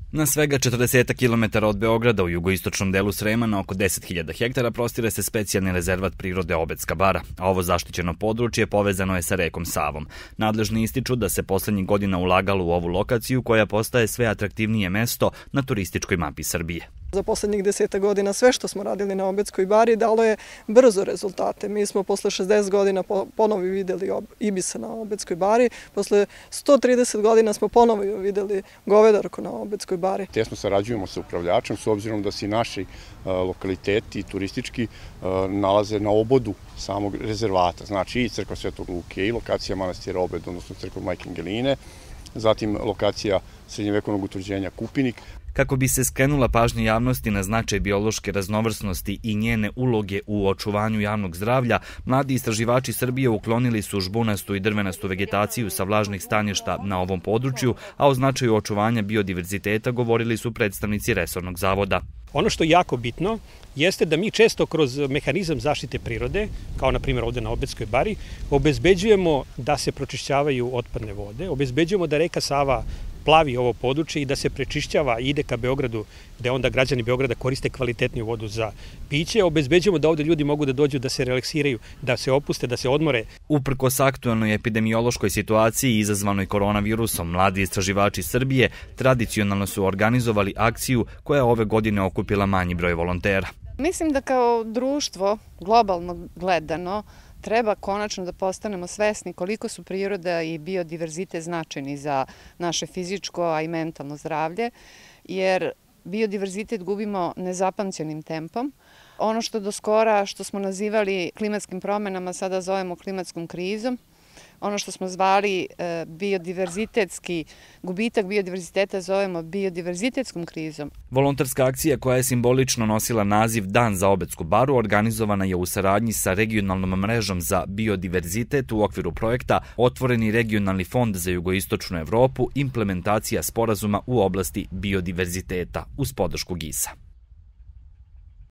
Na svega 40 km od Beograda u jugoistočnom delu Srema na oko 10.000 hektara prostire se specijalni rezervat prirode Obedska bara, a ovo zaštićeno područje povezano je sa rekom Savom. Nadležni ističu da se poslednjih godina ulagalo u ovu lokaciju koja postaje sve atraktivnije mesto na turističkoj mapi Srbije. Za poslednjih 10 godina sve što smo radili na Obedskoj bari dalo je brzo rezultate. Mi smo posle 60 godina ponovo videli ibisa na Obedskoj bari, posle 130 godina smo ponovo videli govedarku na Obedskoj bari. Tesno sarađujemo sa upravljačem s obzirom da se naši lokaliteti turistički nalaze na obodu samog rezervata, znači i crkva Svetog Luke i lokacija manastira Obed, odnosno crkva Majke Angeline, zatim lokacija srednjevekovnog utvrđenja Kupinik. Kako bi se skrenula pažnja javnosti na značaj biološke raznovrsnosti i njene uloge u očuvanju javnog zdravlja, mladi istraživači Srbije uklonili su žbunastu i drvenastu vegetaciju sa vlažnih staništa na ovom području, a o značaju očuvanja biodiverziteta govorili su predstavnici resornog zavoda. Ono što je jako bitno jeste da mi često kroz mehanizam zaštite prirode, kao na primjer ovde na Obedskoj bari, obezbeđujemo da se pročišćavaju otpadne vode, obezbeđujemo da reka Sava plavi ovo područje i da se prečišćava i ide ka Beogradu, gde onda građani Beograda koriste kvalitetniju vodu za piće. Obezbeđujemo da ovde ljudi mogu da dođu da se relaksiraju, da se opuste, da se odmore. Uprkos aktuelnoj epidemiološkoj situaciji izazvanoj koronavirusom, mladi istraživači Srbije tradicionalno su organizovali akciju koja je ove godine okupila manji broj volontera. Mislim da kao društvo, globalno gledano, treba konačno da postanemo svesni koliko su priroda i biodiverzitet značajni za naše fizičko, a i mentalno zdravlje, jer biodiverzitet gubimo nezapamćenim tempom. Ono što do skora, što smo nazivali klimatskim promenama, sada zovemo klimatskom krizom. Ono što smo zvali gubitak biodiverziteta zovemo biodiverzitetskom krizom. Volonterska akcija koja je simbolično nosila naziv Dan za Obedsku baru organizovana je u saradnji sa regionalnom mrežom za biodiverzitet u okviru projekta Otvoreni regionalni fond za jugoistočnu Evropu, implementacija sporazuma u oblasti biodiverziteta uz podršku GIS-a.